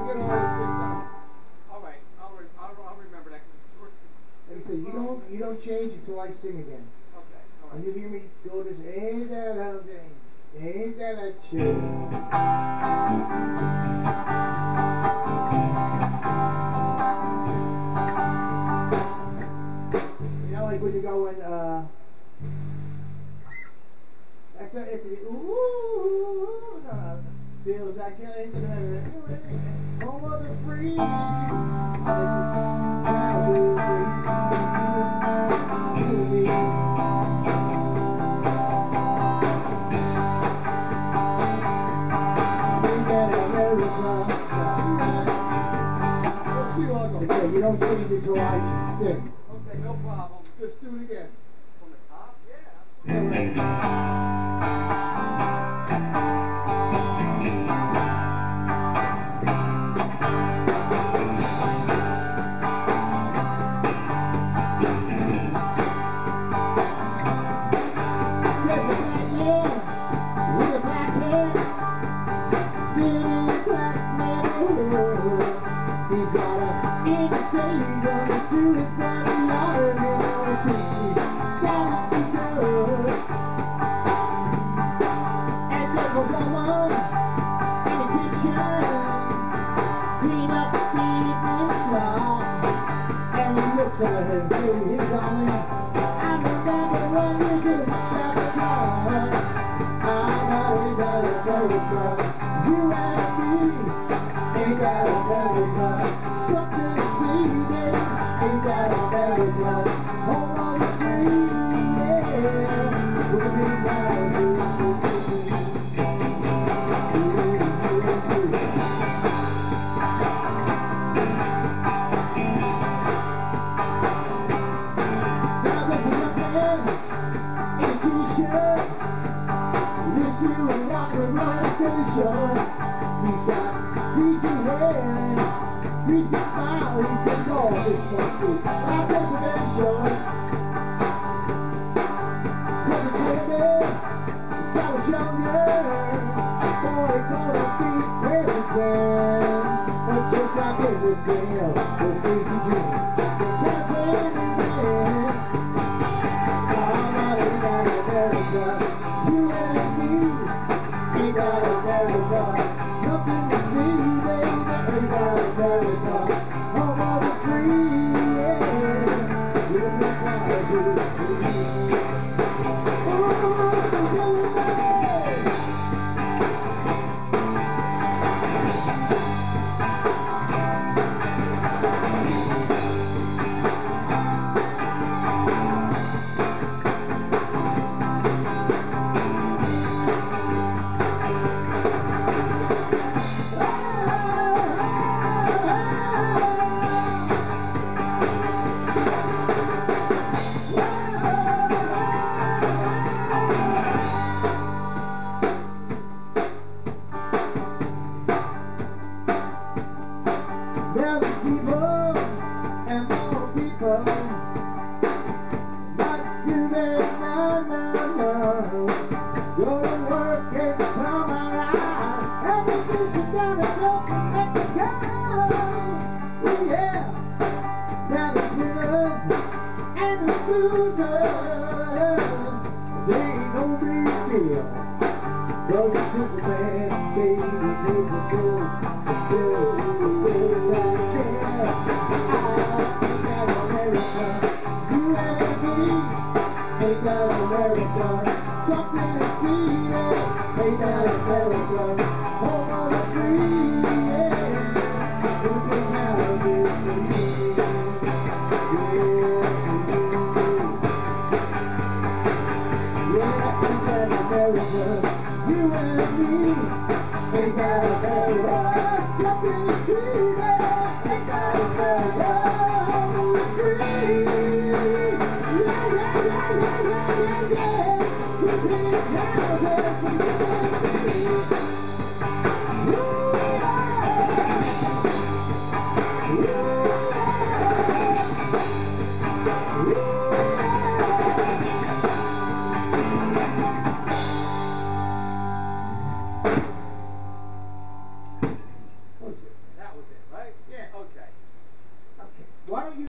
get all those things out. All right, I'll remember that because it's short. Like I said, you don't change until I sing again. Okay, all When right. you hear me go this, ain't that a thing? Ain't that a chick? You know, like when you go in, that's a, it's a, ooh, no, feels like you ain't gonna have it. Home of the free. I will free. Okay, you don't change it till I sing. Okay, no problem. Just do it again. From the top? Yeah, absolutely. He's got a interstate running through his backyard, and all he thinks he's got it so good. And there's a woman in the kitchen, clean up the evening slop. And he looks at her and says, "Hey, darling, I remember when you didn't stop the car. I know we got America, you and me. Ain't got America, something to see, baby. Ain't got America, home on the free, yeah. With a big house, now there's a man in a t-shirt, wish you would rock and roll the station. He's got greasy hair and greasy smile. He said, "Oh, this must be my destination." Come to me, since I was younger, boy, gonna be president. But just like everything else, those crazy dreams, they can't pay me back. I'm not ain't got America, you and me, ain't got America. Nothing to see, baby, ain't got America, home of the free, yeah. With the clouds, now the people and more people not do that now. Go to work and summarize everything she done and go from Mexico. Oh yeah, now the winners and the losers, they ain't no big deal. Cause a Superman, baby, knows a girl, I care. Ain't got America, you and me. Ain't got America, something to see, yeah. Ain't got America, home of the free, yeah. With the big houses for me, yeah. Ain't got America, you and me. Ain't got America, something to see, yeah. Ain't got America, home of the free, yeah, yeah, yeah, yeah, yeah, yeah. With big houses for me, ooh, yeah. Ooh, yeah. Ooh, yeah.